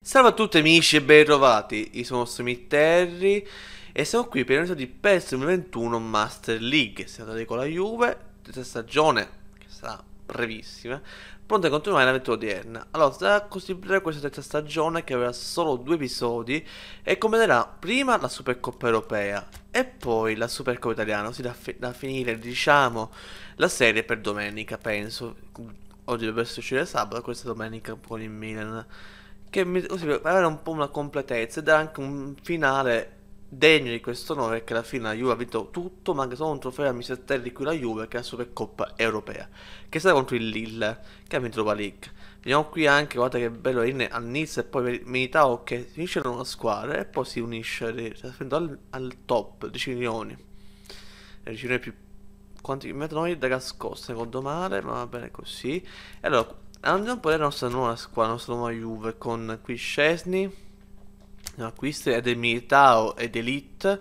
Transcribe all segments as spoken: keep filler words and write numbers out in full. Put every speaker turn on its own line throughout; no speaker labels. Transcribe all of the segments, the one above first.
Salve a tutti amici e ben ritrovati, io sono Semitterri e siamo qui per l'episodio di PES duemilaventuno Master League. Siamo andati con la Juve, terza stagione, che sarà brevissima, pronta a continuare l'avventura odierna. Allora, sarà così breve questa terza stagione che avrà solo due episodi e combinerà prima la Supercoppa Europea e poi la Supercoppa Italiana, così da, fi da finire, diciamo, la serie per domenica, penso. Oggi dovrebbe uscire sabato, questa domenica con il Milan. Che mi, così per avere un po' una completezza ed anche un finale degno di questo nome, perché alla fine la Juve ha vinto tutto, ma anche solo un trofeo a mister di cui la Juve, che è la Supercoppa Europea, che sarà contro il Lille, che ha vinto l'Europa League. Vediamo qui anche, guarda che bello all'inizio e poi Militao che finisce in una squadra e poi si unisce al, al top, dieci milioni. Le dieci milioni più quanti mettono noi da nascosto, secondo male, ma va bene così. E allora, andiamo un po' alla nostra nuova squadra, la nostra nuova Juve, con qui Szczesny, acquisti ed è Militao ed Elite.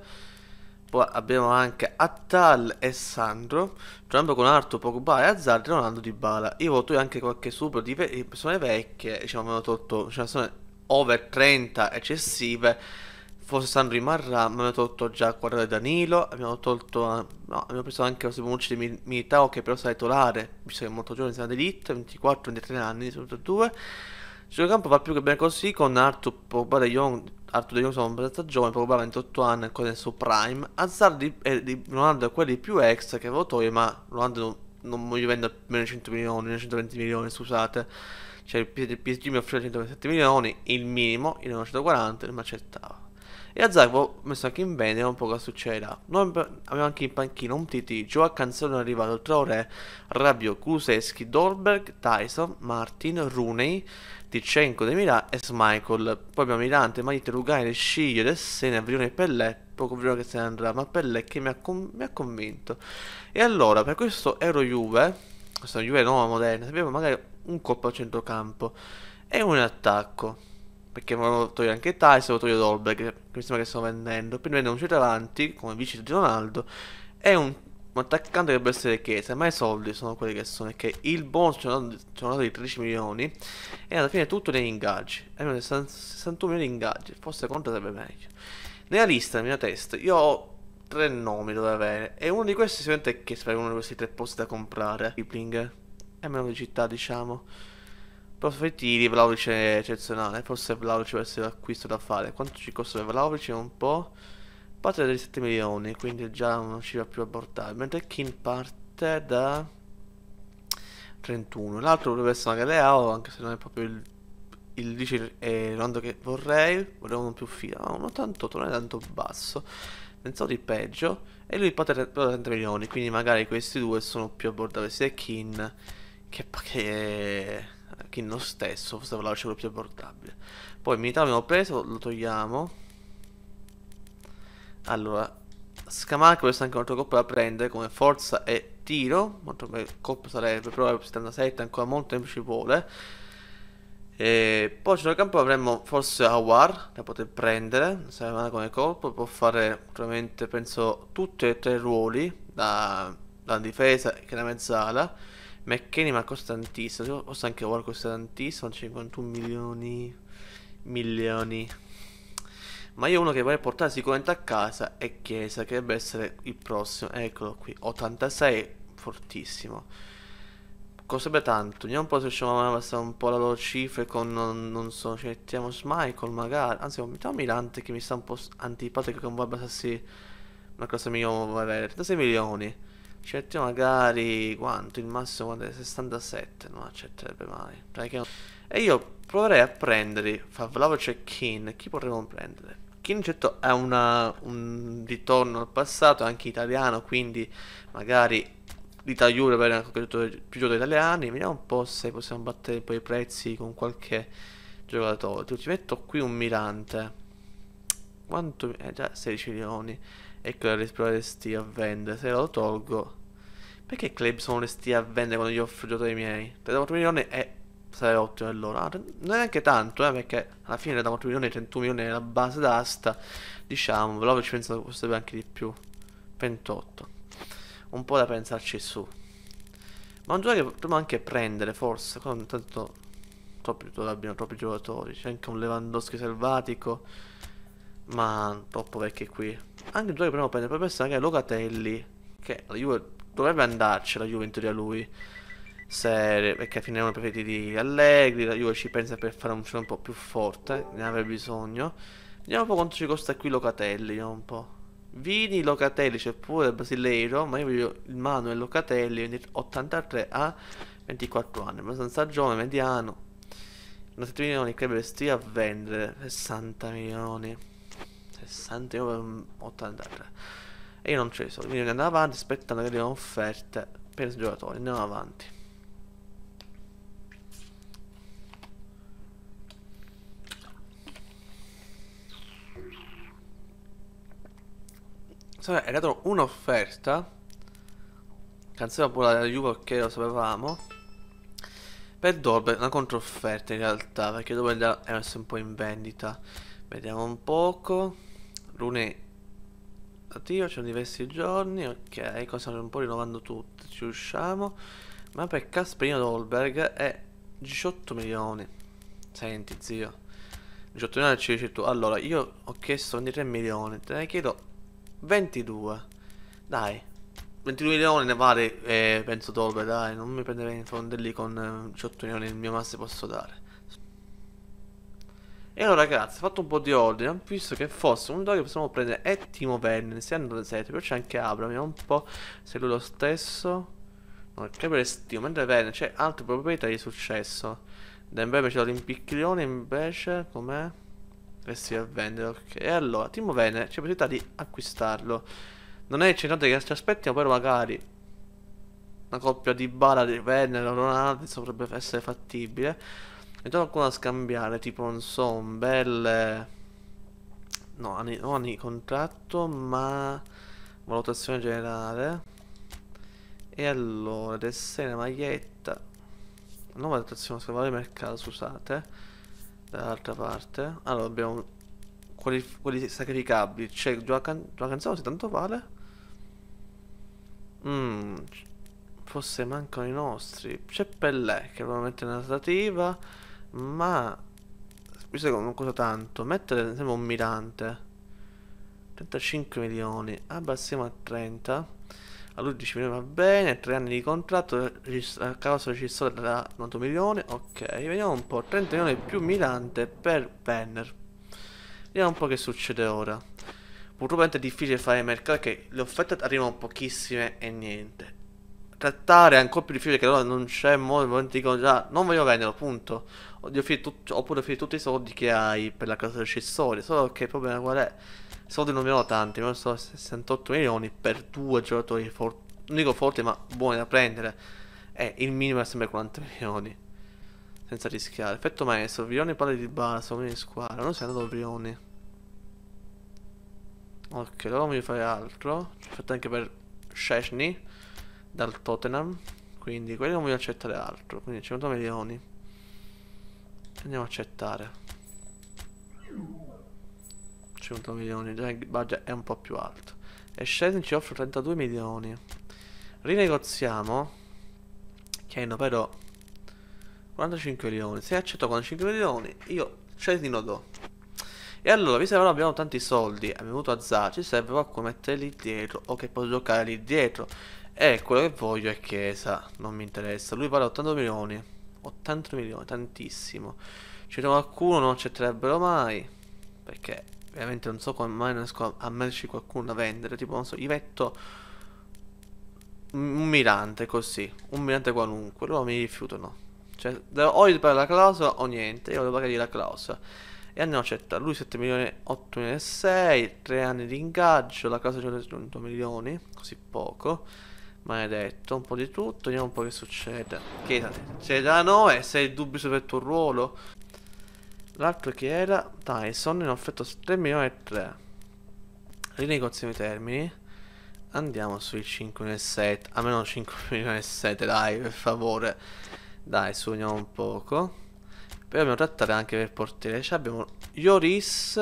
Poi abbiamo anche Attal e Sandro, giocando con Arthur, Pogba e Hazard e Ronaldo Dybala. Io voto anche qualche super di ve persone vecchie, diciamo, abbiamo tolto, cioè, sono over trenta eccessive. Forse Sandro rimarrà, ma abbiamo tolto già Quadrado e Danilo, abbiamo tolto, no, abbiamo preso anche lo Bonucci di Militao che però sarà titolare, visto che è molto giovane, siamo d'elite, ventiquattro ventitré anni, sono tutti e due. Il centrocampo va più che bene così con Arthur, Pogba De Jong, Arthur De Jong sono abbastanza giovane, Pogba ventotto anni, ancora nel suo prime, Hazard di, eh, di Ronaldo è quelli più extra che voto io, ma Ronaldo non, non voglio vendere meno di cento milioni, meno di centoventi milioni, scusate. Cioè il P S G mi offriva centoventisette milioni, il minimo, io ne ho centoquaranta, non mi accettava. E a Zagreb ho messo anche in vendita, un po' cosa succederà. Noi abbiamo anche in panchina un T T, Joao Cancelo è arrivato, Traoré, Rabiot, Kulusevski, Dolberg, Tyson, Martin, Rooney, Tichenko, Demira e Schmeichel. Poi abbiamo Mirante, Maite, Rugaine, Sciglio, Dessene, Avrione e Pellè. Poco prima che se ne andrà, ma Pellè che mi ha, mi ha convinto. E allora, per questo Euro Juve, questa Juve nuova moderna, sappiamo magari un colpo al centrocampo e un attacco. Perché volevo togliere anche Tyson, volevo togliere Dolberg, che mi sembra che sto vendendo. Quindi vendo un centravanti, come vice di Ronaldo, e un, un attaccante che dovrebbe essere Chiesa. Ma i soldi sono quelli che sono, perché il bonus ci hanno dato di tredici milioni, e alla fine tutto negli ingaggi. E abbiamo sessantuno milioni di ingaggi, forse conta sarebbe meglio. Nella lista, nella mia testa, io ho tre nomi dove avere, e uno di questi sicuramente è Chiesa, per uno di questi tre posti da comprare. Kipling, e meno di città, diciamo. Profittini, Vlahovic è eccezionale. Forse Vlahovic può essere l'acquisto da fare. Quanto ci costa Vlahovic? Un po'. Parte da sette milioni, quindi già non ci va più abbordare. Mentre King parte da trentuno. L'altro dovrebbe essere magari Leao, anche se non è proprio il, il dice eh, Rondo che vorrei. Vorrei uno più fila. Ma uno ottantotto non è tanto basso. Pensavo di peggio. E lui parte da trenta milioni. Quindi magari questi due sono più abbordabili. Sia King che, che King lo stesso. Forse ve quello più abbordabile. Poi Militao abbiamo preso, lo togliamo. Allora, Scamacca questo è anche un altro colpo da prendere come forza e tiro. Molto bel colpo sarebbe, però settantasette ancora molto tempo ci vuole. E poi sul campo avremmo forse Awar da poter prendere, non sarebbe male come colpo, può fare probabilmente penso tutti e tre i ruoli, da, da difesa che da mezzala. McKenny ma costa tantissimo, forse anche Awar costa tantissimo, cinquantuno milioni, milioni. Ma io uno che vorrei portare sicuramente a casa è Chiesa, che dovrebbe essere il prossimo. Eccolo qui, ottantasei, fortissimo. Costerebbe tanto. Vediamo un po' se riusciamo a passare un po' la loro cifre con, non, non so, ci mettiamo Schmeichel magari. Anzi, mettiamo Mirante che mi sta un po' antipatico, che non vuole abbassarsi una cosa mia vuole avere. trentasei milioni. Ci mettiamo magari, quanto? Il massimo quanto è? sessantasette, non accetterebbe mai. Cioè, e io proverei a prendere, fa Vlahovic e Keane. Chi potremmo prendere? Keane certo è una, un ritorno al passato, anche italiano, quindi magari l'Italia per avere più giocatori italiani. Vediamo un po' se possiamo battere poi i prezzi con qualche giocatore. Ti metto qui un Mirante. Quanto? Eh già sedici milioni. Ecco la risparesti a vendere. Se lo tolgo, perché club sono resti a vendere quando gli offro i giocatori miei? trentaquattro milioni e sarebbe ottimo allora. Non è neanche tanto, eh, perché alla fine trentaquattro milioni e trentuno milioni è la base d'asta. Diciamo, però ci penso che costerebbe anche di più. ventotto. Un po' da pensarci su. Ma un giocatore che potremmo anche prendere, forse. Tanto troppi, abbiamo troppi giocatori. C'è anche un Lewandowski selvatico, ma troppo vecchi qui. Anche il gioco che prima prende per pensare che è Locatelli, che la Juve dovrebbe andarci, la Juve in teoria lui. Se, perché alla fine è uno dei preferiti di Allegri, la Juve ci pensa per fare un gioco un po' più forte, ne avrebbe bisogno. Vediamo un po' quanto ci costa qui Locatelli, vediamo un po'. Vini, Locatelli, c'è pure il Brasileiro, ma io voglio il Manuel Locatelli, ottantatré a ventiquattro anni, abbastanza giovane, mediano. sette milioni credo stia a vendere, sessanta milioni. sessanta milioni per un ottantatré. E io non ce ne so, quindi andiamo avanti aspettando che arrivino offerte per i giocatori, andiamo avanti. È arrivata un'offerta, canzone pure la Juve, che lo sapevamo, per Dolberg, una controfferta in realtà, perché dopo è messo un po' in vendita. Vediamo un poco. Lunedì attivo, c'è diversi giorni, ok, cosa un po' rinnovando tutto, ci usciamo. Ma per Casperino Dolberg è diciotto milioni. Senti zio, diciotto milioni ci dici tu. Allora, io ho chiesto ventitré milioni, te ne chiedo ventidue. Dai, ventidue milioni ne vale, eh, penso Dolberg, dai, non mi prenderei in fondelli con eh, diciotto milioni, il mio massimo posso dare. E allora ragazzi, ho fatto un po' di ordine, ho visto che fosse un gioco che possiamo prendere è Timo Werner, sia andando sette, però c'è anche Abram, vediamo un po' se lui è lo stesso. No, che per Timo, mentre Werner c'è altre proprietà di successo. Dembele c'è l'Olimpicchione invece, com'è? Che si a vendere, ok. E allora, Timo Werner, c'è possibilità di acquistarlo. Non è centrante che ci aspettiamo, però magari una coppia di Bala di Werner o Ronaldo dovrebbe essere fattibile. E do qualcuno da scambiare, tipo non so, un bel... No, anni, non anni di contratto, ma valutazione generale. E allora, dessina, maglietta. Nuova valutazione sul valore mercato, scusate. Dall'altra parte. Allora, abbiamo quelli, quelli sacrificabili. C'è Gioacan Canzone, se tanto vale. Mmm... Forse mancano i nostri. C'è Pellè, che probabilmente è una trattativa. Ma visto che non costa tanto, mettere sembra un mirante. trentacinque milioni, abbassiamo a trenta. A lui dieci milioni va bene, tre anni di contratto, a causa registrato da nove milioni. Ok, vediamo un po', trenta milioni più mirante per Penner. Vediamo un po' che succede ora. Purtroppo è difficile fare mercato, che le offerte arrivano pochissime e niente. Trattare è ancora più difficile, che allora non c'è modo, dicono già non voglio venderlo, punto. Oppure offrire tutti i soldi che hai per la casa accessoria. Solo che il problema qual è? I soldi non vengono tanti, non so, sessantotto milioni per due giocatori forti, non dico forti ma buoni da prendere. E il minimo è sempre quaranta milioni, senza rischiare. Effetto maestro, Vrioni parla di base, uomini di squadra, non sei andato Vrioni. Ok, allora voglio fare altro. Ho fatto anche per Szczesny dal Tottenham, quindi quelli non voglio accettare altro, quindi cinquanta milioni andiamo a accettare. cinquanta milioni, già il budget è un po' più alto. E Szczesny ci offre trentadue milioni. Rinegoziamo, che hanno però quarantacinque milioni. Se accetto quarantacinque milioni, io Szczesny lo do. E allora, visto che ora abbiamo tanti soldi, è venuto a Zaha, ci serve qualcuno mettere lì dietro, o che può giocare lì dietro. E quello che voglio è Chiesa, non mi interessa. Lui vale ottanta milioni. ottanta milioni, tantissimo. Ci trovo qualcuno, non accetterebbero mai. Perché veramente non so come mai non riesco a metterci qualcuno da vendere. Tipo, non so, Ivetto, un mirante così, un mirante qualunque. Loro mi rifiutano. Cioè, o gli pagare la clausola o niente. Io devo pagargli la clausola. E andiamo a accettare. Lui sette milioni, otto milioni e sei, tre anni di ingaggio. La clausola cento milioni, così poco. Maledetto, un po' di tutto, vediamo un po' che succede. Che c'è da noi, se hai dubbi sul tuo ruolo. L'altro che era Tyson, ne ho offerto tre milioni e tre. Rinegoziamo i termini. Andiamo sui cinque milioni e sette. Almeno cinque milioni e sette, dai, per favore. Dai, su, vediamo un poco. Poi dobbiamo trattare anche per portiere. Cioè abbiamo Lloris.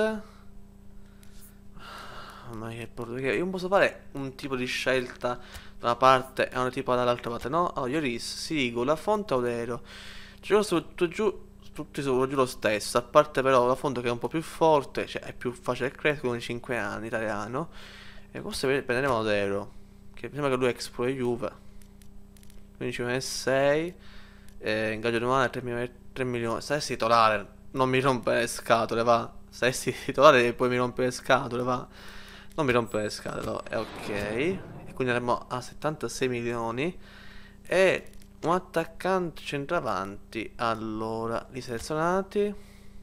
Ma che portiere. Io non posso fare un tipo di scelta da una parte e una tipo dall'altra parte, no? Allora, Lloris, Sirigu, La Fonte, Aurero. Gioco su, tu, giù tutti sono giù lo stesso, a parte però la fonte che è un po' più forte, cioè è più facile crescere con i cinque anni, italiano. E questo prenderemo Audero, che mi sembra che lui è ex pro e Juve. quindici milioni e sei, eh, ingaggio annuale tre milioni, se sei titolare, non mi rompe le scatole, va. Se sei titolare e poi mi rompe le scatole, va. Non mi rompe le scatole, no. È ok. E quindi andremo a settantasei milioni. E un attaccante centravanti. Allora, li selezionati.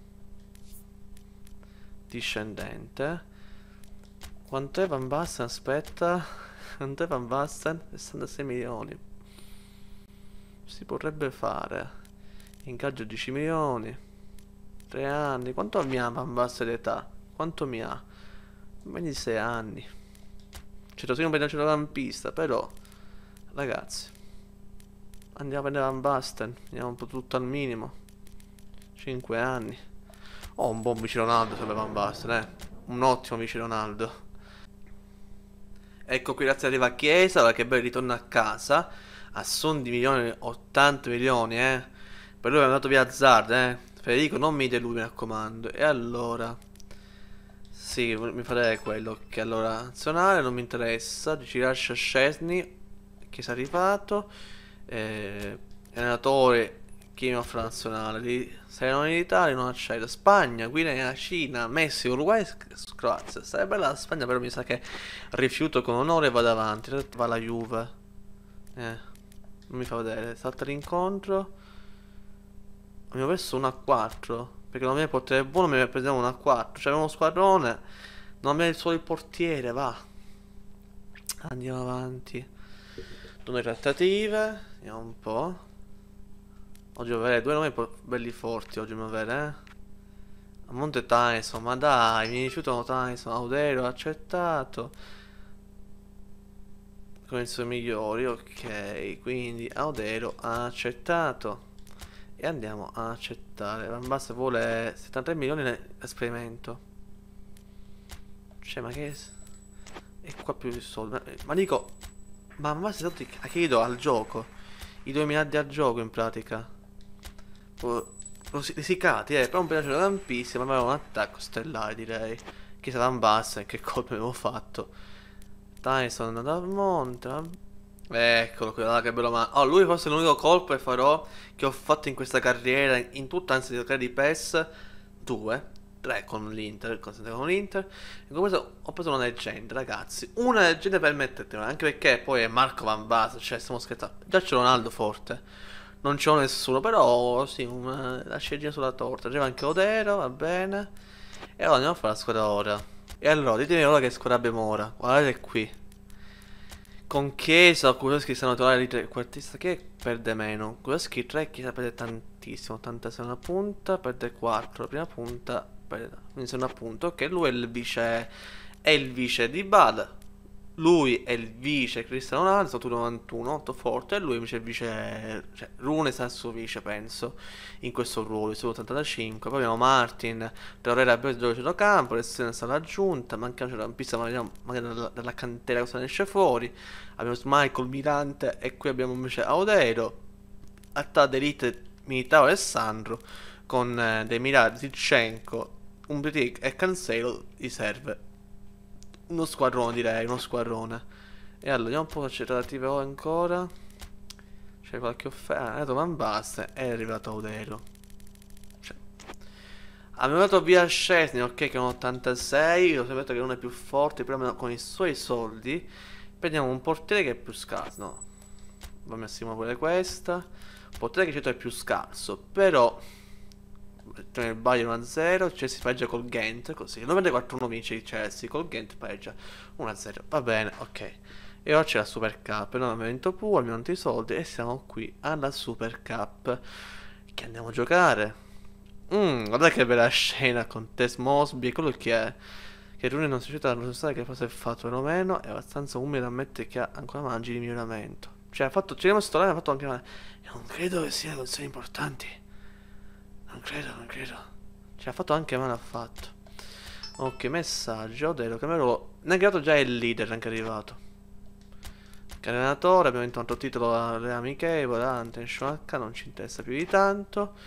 Discendente. Quant'è Van Basten? Aspetta. Quant'è Van Basten? sessantasei milioni. Si potrebbe fare. Ingaggio dieci milioni. tre anni. Quanto mi ha Van Basten d'età? Quanto mi ha? ventisei anni. Certo, sono un po' centrocampista, però ragazzi, andiamo a prendere Van Basten. Andiamo un po' tutto al minimo. cinque anni. Oh, un buon vice Ronaldo sarebbe Van Basten, eh. Un ottimo vice Ronaldo. Ecco qui, grazie arriva Chiesa, ora che bello ritorno a casa. A son di milioni, ottanta milioni, eh. Per lui è andato via azzardo, eh. Federico, non mi deludi, mi raccomando. E allora, sì, mi farei quello. Che allora, nazionale non mi interessa. Ci lascia Szczesny, che si è arrivato. Eh, allenatore, chi mi offre la nazionale? Di, se non in Italia non accetta. Spagna, Guinea, Cina, Messico, Uruguay, Croazia. Sarebbe bella la Spagna, però mi sa che rifiuto con onore e vado avanti. Va la Juve. Eh, non mi fa vedere. Salta l'incontro. Abbiamo perso uno a quattro. Perché non mi è portiere buono, mi prendiamo uno a quattro. Cioè, abbiamo uno squadrone. Non abbiamo solo il portiere, va. Andiamo avanti. Due trattative. Vediamo un po'. Oggi devo avere due nomi belli forti. Oggi devo avere, eh. A Monte Tyson, ma dai, mi rifiutano Tyson. Audero accettato. Con i suoi migliori, ok. Quindi Audero ha accettato. E andiamo a accettare. Van Basten vuole settantatré milioni l'esperimento. Cioè, ma che... E qua più di soldi. Ma dico... Ma Van Basten a che gli do al gioco? I due miliardi al gioco in pratica. Risicati, eh. Però un piace campissimo. Ma aveva un attacco stellare, direi. Chissà Van Basten che colpo avevo fatto. Tyson è andato al monte. Eccolo, guarda che bello, ma... Oh, lui forse è l'unico colpo che farò che ho fatto in questa carriera, in tutta, anzi di giocare di PES due, tre con l'Inter, con l'Inter. In questo ho preso una leggenda, ragazzi. Una leggenda per mettertela, anche perché poi è Marco Van Basten, cioè stiamo scherzando. Già c'è Ronaldo forte, non c'è nessuno, però sì, una, la ciliegina sulla torta. Arriva anche Odero, va bene. E allora andiamo a fare la squadra ora. E allora, ditemi ora che squadra abbiamo ora. Guardate qui. Con Chiesa, Kuleski stanno a trovare di trequartista che perde meno. Kuleski tre, Chiesa perde tantissimo. ottantasei una punta, perde quattro. La prima punta, perde. Quindi sono appunto. Ok, lui è il vice. È il vice di Bala. Lui è il vice Cristiano Ronaldo, stato novantuno, molto forte. E lui invece è il vice. Cioè, Rune sarà il suo vice, penso. In questo ruolo, il suo ottantacinque. Poi abbiamo Martin, Torreira a gioco centrocampo, Lessene sarà aggiunta. Manca un centrocampista, magari, magari dalla, dalla cantera cosa ne esce fuori. Abbiamo Michael Mirante e qui abbiamo invece Audero. Attack d'elite Militao Alessandro. Con eh, dei Mirati, Zichenko, Umbritic e Cancelo gli serve uno squadrone, direi, uno squadrone. E allora, vediamo un po' se c'è relative ancora. C'è qualche offerta. Ah, è arrivato Van Basten, è arrivato Audero. Cioè, abbiamo dato via Szczesny, ok, che è un ottantasei. Lo sapete che non è più forte, però con i suoi soldi prendiamo un portiere che è più scarso. No, va messimo pure questa. Un portiere che certo è più scarso, però il Bayern uno a zero, Chelsea pareggia col Ghent, così. novantaquattro uno vince il Chelsea, col Ghent pareggia uno a zero. Va bene, ok. E ora c'è la Super Cup, noi abbiamo vinto pure, abbiamo tanti soldi e siamo qui alla Super Cup. Che andiamo a giocare. Mmm, guarda che bella scena con Tess Mosby e quello che è. Che Rooney non si riuscita a dimostrare che cosa è fatto o meno, è abbastanza umile da ammettere che ha ancora margini di miglioramento. Cioè ha fatto, ci sto ha fatto anche una... Io non credo che siano condizioni importanti. Non credo, non credo. Cioè ha fatto anche male, ha fatto. Ok, messaggio, Odero, Camero. Ne ha già il leader, anche arrivato. Che allenatore, abbiamo vinto un altro titolo alle amichevoli, Antention H, non ci interessa più di tanto.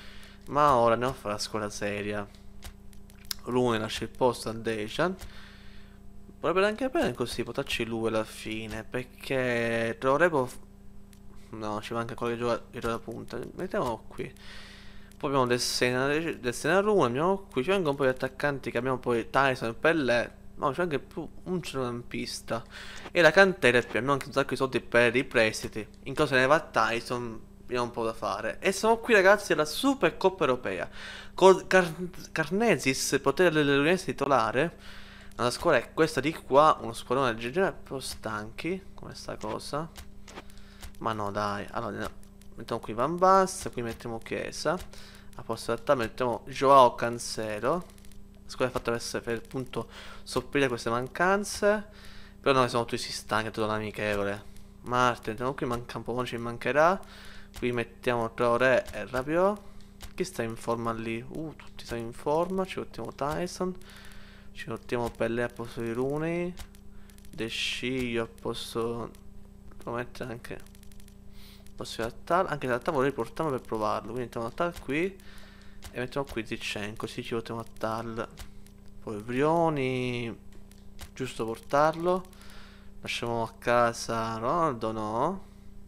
Ma ora andiamo a fare la squadra seria. Rune lascia il posto a Dejan. Potrebbe anche bene così, poterci lui alla fine. Perché Trorepo... No, ci manca quello che gioca, che gioca da punta. Mettiamolo qui. Poi abbiamo del Sena, del Sena Rune, abbiamo qui. Ci vengono un po' di attaccanti che abbiamo poi Tyson e Pellè. Ma c'è anche più un centrocampista. E la cantera più. Abbiamo anche un sacco di soldi per i prestiti. In cosa ne va Tyson? Abbiamo un po' da fare. E siamo qui ragazzi alla Super Coppa Europea. Con Car Carnesis, potere dell'Udinese titolare. La squadra è questa di qua. Uno squadrone del genere. Però stanchi. Come sta cosa. Ma no dai. Allora mettiamo qui Van Basten. Qui mettiamo Chiesa. A posto da mettiamo Joao Cancelo. La squadra è fatta per, per appunto sopperire queste mancanze. Però noi siamo tutti stanchi. È tutta un'amichevole. Martin. Mettiamo qui. Manca un po'. Non ci mancherà. Qui mettiamo Traoré e Rabiot. Chi sta in forma lì? Uh, tutti stanno in forma. Ci mettiamo Tyson. Ci mettiamo Pellè a posto di Rooney. De Sciglio a posto. Devo mettere anche. Posso adattare. Anche in realtà vorrei portarlo per provarlo. Quindi mettiamo a Tal qui. E mettiamo qui Zinchenko. Così ci mettiamo a Tal. Poi Vrioni. Giusto portarlo. Lasciamo a casa Ronaldo, no?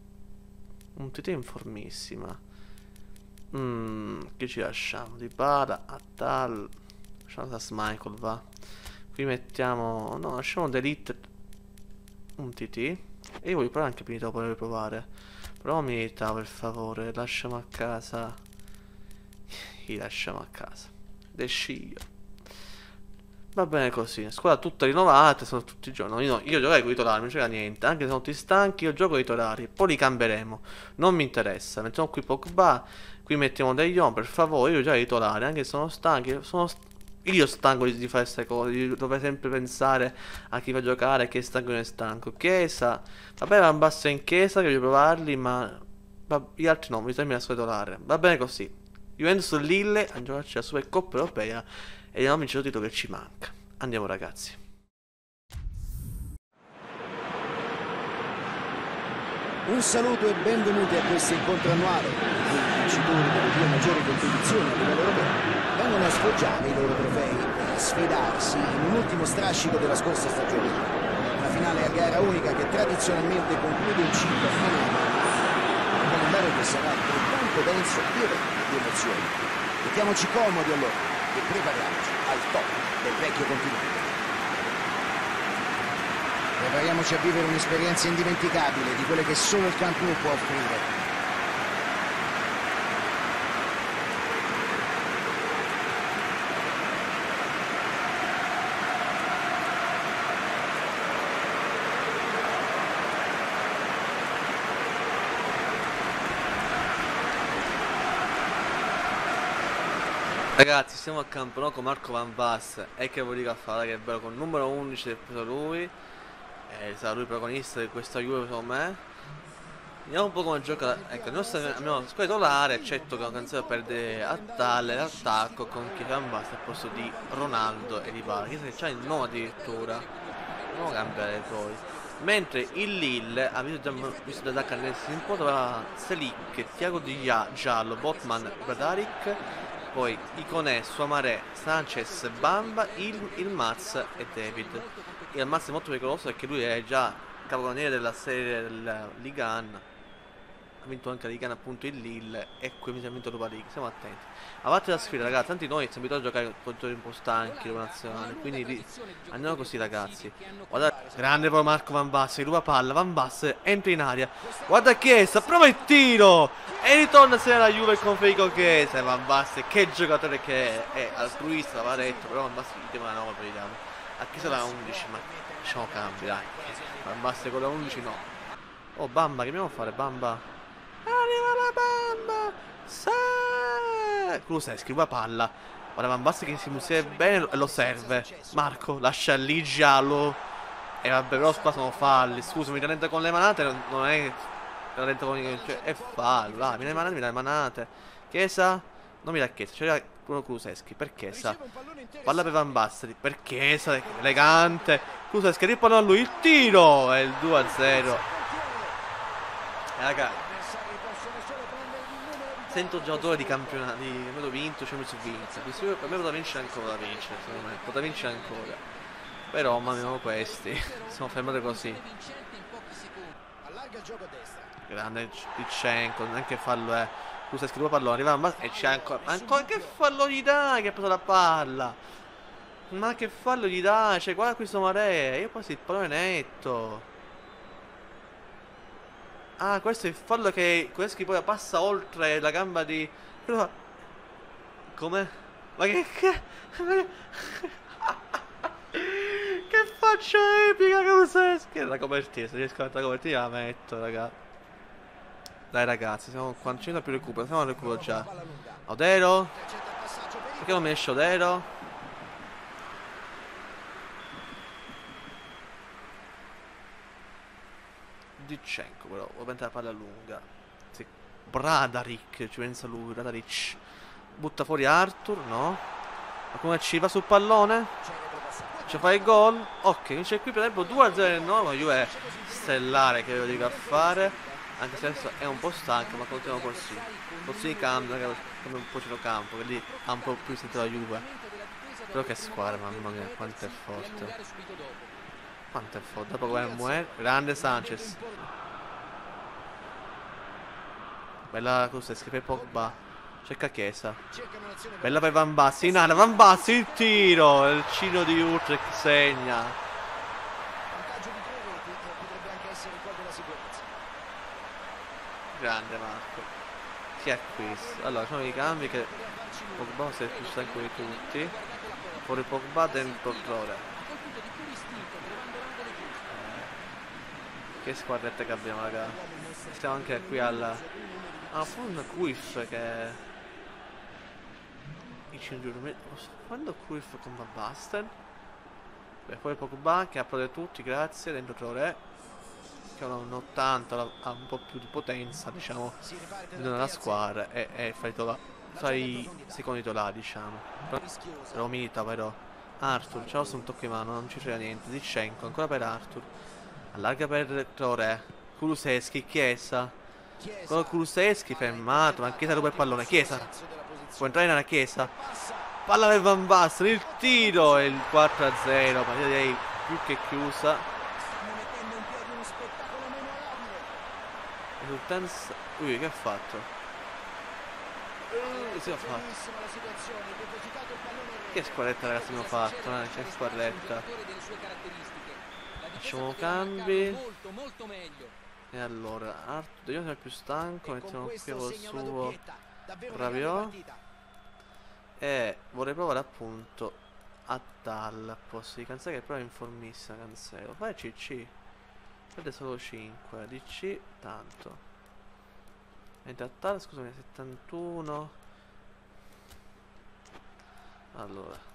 Un T T in formissima. Mmm, che ci lasciamo? Dybala, Attal. Lasciamo da Michael, va. Qui mettiamo... No, lasciamo Delete. Un T T. E io voglio provare anche Militao, voglio provare. Però Militao, per favore. Lasciamo a casa. Chi lasciamo a casa? De Sciglio. Va bene così, squadra tutta rinnovata, sono tutti i giorni. Io, io giocherei con i titolari, non c'era niente. Anche se sono tutti stanchi, io gioco con i titolari. Poi li cambieremo. Non mi interessa. Mettiamo qui Pogba. Qui mettiamo De Jong, per favore. Io gioco i titolari, anche se sono stanchi. Sono st io stanco di, di fare queste cose. Di dover sempre pensare a chi fa giocare, chi è stanco e non è stanco. Chiesa. Vabbè, Van Basten in Chiesa, che voglio provarli, ma va, gli altri no, mi sembra la sua titolare. Va bene così. Juventus Lille a giocarci la Super Coppa Europea. E andiamo a vincere il titolo che ci manca. Andiamo ragazzi.
Un saluto e benvenuti a questo incontro annuale, in cui i vincitori delle due maggiori competizioni a livello europeo vengono a sfoggiare i loro trofei e a sfidarsi in un ultimo strascico della scorsa stagione. Una finale a gara unica che tradizionalmente conclude il ciclo a fine anno. Un calendario che sarà altrettanto denso di eventi e di emozioni. Mettiamoci comodi allora e prepariamoci al top del vecchio continente. Prepariamoci a vivere un'esperienza indimenticabile di quelle che solo il Camp Nou può offrire.
Ragazzi, siamo al Camp Nou con Marco Van Basten. E che vuol dire a fare? Che è bello, con il numero undici è preso lui. E sarà lui protagonista di questa Juve, secondo me. Vediamo un po' come gioca. Ecco, il nostro abbiamo la squadra titolare, eccetto che Cancelo perde a tale l'attacco con chi Van Basten al posto di Ronaldo e Dybala. Chissà che c'ha il nome addirittura. Andiamo a cambiare poi. Mentre il Lille ha visto già visto da Carnesis in po' da Selic, Thiago Di Giallo, Botman, Bradaric. Poi Iconè, Suamaré, Sanchez, Bamba, Il, Ilmaz e David. Ilmaz è molto pericoloso perché lui è già capocannoniere della serie della Liga uno. Ha vinto anche la Liga uno appunto il Lille e qui mi ha vinto l'Europa League. Stiamo attenti. A parte la sfida ragazzi, tanti noi siamo abituati a giocare con giocatori un po' stanchi, l'Europa nazionale. Quindi lì, andiamo così ragazzi. Guarda, grande poi Marco Van Basten, ruba palla, Van Basten entra in aria. Guarda Chiesa, prova il tiro! E ritorna se la Juve con Federico Chiesa. Van Basten, che giocatore che è, è altruista, l'aveva detto, però Van Basten gli diamo una nova, vediamo. A Chiesa la undici, ma facciamo cambi, dai. Van Basten con la undici no. Oh Bamba, che dobbiamo fare? Bamba. Arriva la Bamba! Sì! Kulusevski, ruba palla. Guarda Van Basten che si muove bene e lo serve. Marco, lascia lì giallo. E vabbè, però qua sono falli. Scusami, rallenta con le manate non, non è... Rallenta con i... Cioè, è fallo. Vai, mi dai manate, mi dai manate. Chiesa? Non mi dà Chiesa, c'era Bruno Kulusevski. Per Chiesa? Palla per Van Basten. Per Chiesa, elegante. Kulusevski, ripalla a lui. Il tiro! È il due a zero. E raga, sento giocatori di campionato, di campionato vinto, Champions vinto. Per me poteva vincere ancora da vincere, secondo me. Poteva vincere ancora. Però, mamma mia, questi. Siamo fermati così. Grande Zinchenko, neanche fallo è. Scusa, che due palloni, arriva, ma e c'è ancora. Ancora che fallo gli dai che ha preso la palla? Ma che fallo gli dai? Cioè, guarda questo Mare. Io quasi il pallone netto. Ah, questo è il fallo che Kuleski poi passa oltre la gamba di... Come? Ma che... Che, che faccia epica Kuleski! La copertina, se riesco a mettere la copertina la metto, raga. Dai ragazzi, siamo qua, non più recupero, siamo al recupero già. Odero? Perché non mi esce Odero? Zinchenko però, vuoi mettere la palla lunga. Sì. Bradaric, ci pensa lui, Bradaric. Butta fuori Arthur, no? Ma come ci va sul pallone? Ci fa il gol? Ok, c'è qui per esempio due a zero, no? Ma Juve è stellare che lo dico a fare. Anche se adesso è un po' stanco, ma continuiamo così. Così di cambio, come un po' centrocampo, che lì ha un po' più sentito la Juve. Però che squadra, mamma mia, quanto è forte. Quanto è forte. Dopo come muore. Grande Sanchez. Bella Kuleski per Pogba. Cerca Chiesa. Bella per Van Basten. In area Van Basten. Il tiro. Il cino di Utrecht segna. Grande Marco. Chi acquista? Allora sono i cambi che Pogba si è più stanco di tutti. Fuori Pogba dentro Traoré. Che squadrette che abbiamo, raga. Stiamo anche qui alla... Ah, fu un Cruyff che... Quando Cruyff con Van Basten? Beh, poi Pogba che ha preso tutti, grazie, dentro Traoré. Che ha un ottanta, ha un po' più di potenza, diciamo, nella squadra. E, e fa, i tola... fa i secondi titolari, diciamo. Però Milita, però. Arthur, ciao, su un tocco in mano, non ci frega niente. Zinchenko, ancora per Arthur. Allarga per Traoré. Kulusevski, Chiesa. Con Kulusevski fermato. Ma Chiesa ruba il pallone. Chiesa. Può entrare nella Chiesa. Palla per Van Basten. Il tiro. E il quattro a zero. Partita direi più che chiusa. Risultanza. Ui, che ha fatto? Uh, che si è fatto? Che squadretta ragazzi abbiamo fatto? Eh? Che squadretta. Facciamo cambi. E allora Arthur, io sono più stanco. Mettiamo qui col suo Rabiot. E vorrei provare appunto a Tal. Posso di Cancelo che però è informissima. Cancelo. Fai C C. Fate solo cinque. D C tanto. Entra a Tal, scusami, settantuno. Allora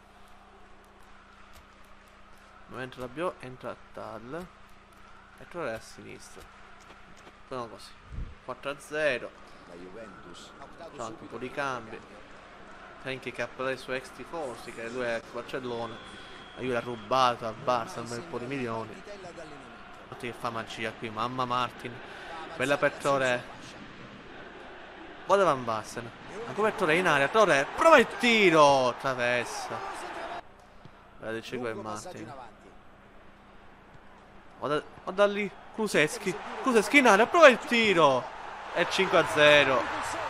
mentre Rabiot entra a Tal e Traoré a sinistra. Sono così quattro a zero. La Juventus c'ha anche un po' di cambi. Anche che ha parlato dei suoi ex tifosi, che lui è a Barcellona. La Juve l'ha rubato a Barça un bel po' di milioni. Che fa magia qui, mamma Martin. Bella per Traoré. Guarda Van Basten. Ancora per Traoré in area. Traoré prova il tiro. Traversa. Guarda c'è qua Martin. Guarda, guarda lì, Kulusevski, Kulusevski in area, prova il tiro. È cinque a zero.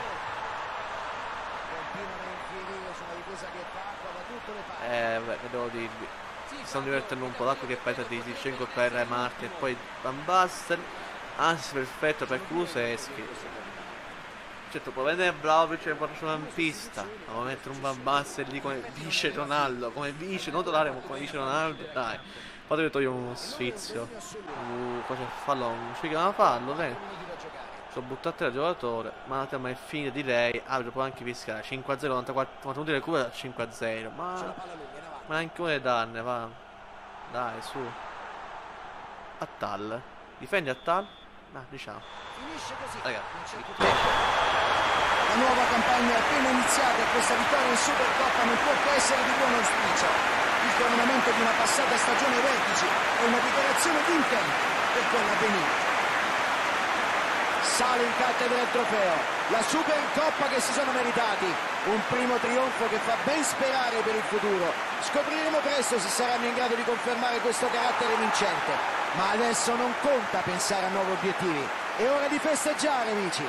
Eh, beh, che devo dirvi. Si stanno divertendo un po' l'acqua che perde di Zinchenko per Martin e poi Van Basten. Anzi, perfetto per Kulusevski. Certo, può vedere Vlahovic e faccio una pista. Devo mettere un Van Basten lì come vice Ronaldo, come vice, non totale, ma come vice Ronaldo, dai. Fatemi togliere uno sfizio. Uh, qua c'è fallo, non ci chiama fallo, bene. Ci ho buttato il giocatore, ma la tema è finita direi. Ah, può anche fischiare. cinque a zero, novantaquattro minuti di recupero, cinque a zero. Ma, ma anche una danne, va. Dai, su. A Tal. Difendi a Tal? Ma diciamo. Ragazzi.
La nuova campagna è appena iniziata e questa vittoria in Supercoppa non può che essere di buon auspicio. Il coronamento di una passata stagione ai vertici è una dichiarazione di intento per quella a venire. sale in cattedra il trofeo, la Supercoppa che si sono meritati, un primo trionfo che fa ben sperare per il futuro. Scopriremo presto se saranno in grado di confermare questo carattere vincente, ma adesso non conta pensare a nuovi obiettivi, è ora di festeggiare, amici.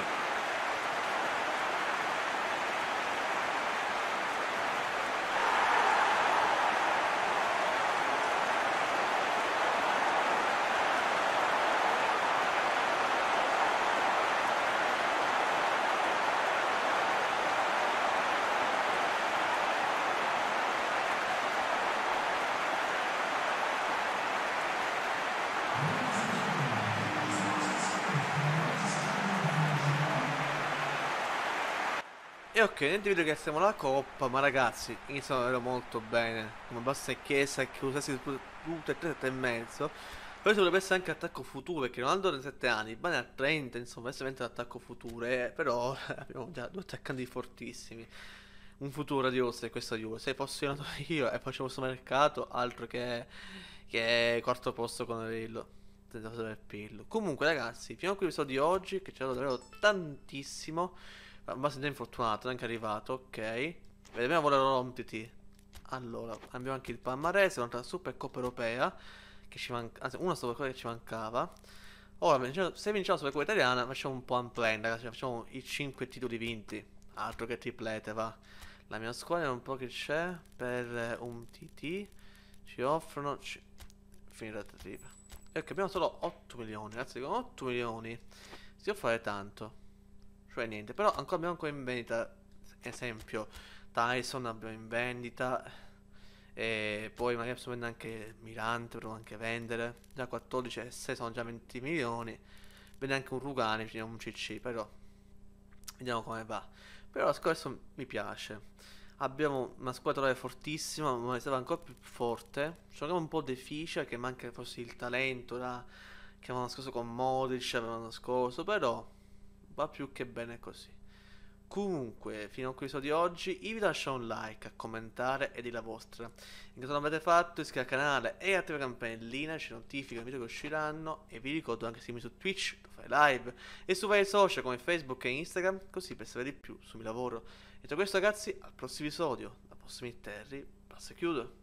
E ok, nel video che siamo alla Coppa, ma ragazzi, iniziano davvero molto bene. Come basta e Chiesa che usassi tutte e tre e mezzo. Poi dovrebbe essere anche attacco futuro, perché Ronaldo ha sette anni, Bane ha trenta, insomma, è veramente l'attacco futuro. Eh, però abbiamo già due attaccanti fortissimi. Un futuro radioso e questa Juve. Se fossi nato io e facevo questo mercato, altro che, che quarto posto con Rillo. Senza sapere Pirlo. Comunque ragazzi, fino a qui l'episodio di oggi, che c'è stato davvero tantissimo. Abbastanza infortunato, è anche arrivato, ok. Vediamo ora rompiti. Allora, abbiamo anche il palmarès, un'altra Supercoppa europea che ci manca, anzi una Supercoppa che ci mancava. Ora, se vinciamo la Supercoppa italiana, facciamo un po' un plan, ragazzi, facciamo i cinque titoli vinti. Altro che triplete, va. La mia squadra è un po' che c'è per un T T. Ci offrono c finire la trattativa. E ok, abbiamo solo otto milioni, ragazzi, con otto milioni si può fare tanto. Cioè niente, però ancora abbiamo ancora in vendita, esempio Tyson abbiamo in vendita, e poi magari posso vendere anche Mirante, potremmo anche vendere, già quattordici e sei sono già venti milioni, vende anche un Rugani, un C C, però vediamo come va. Però questo mi piace, abbiamo una squadra fortissima, ma mi serve ancora più forte, c'è un po' difficile, che manca forse il talento da, che avevano nascosto con Modric, avevano nascosto, però va più che bene così. Comunque, fino a questo di oggi, io vi lascio un like, a commentare e di la vostra. In caso non l'avete fatto, iscrivetevi al canale e attivate la campanellina, ci notifica i video che usciranno. E vi ricordo anche di seguirmi su Twitch, dove fai live, e su vari social come Facebook e Instagram, così per sapere di più sul mio lavoro. E tutto questo ragazzi, al prossimo episodio, da Prossimi Terri, passo e chiudo.